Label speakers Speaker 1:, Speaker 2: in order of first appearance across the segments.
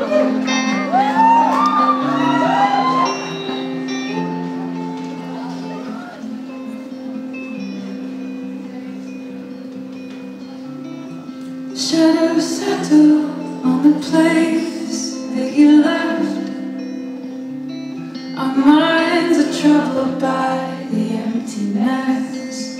Speaker 1: Shadows settle on the place that you left. Our minds are troubled by the emptiness.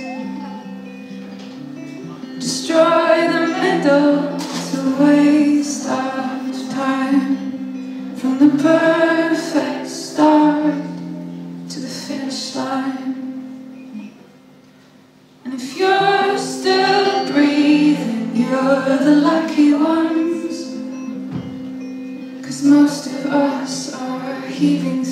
Speaker 1: Destroy the middle, it's a waste of time. From the perfect start to the finish line. And if you're still breathing, you're the lucky ones, 'cause most of us are heaving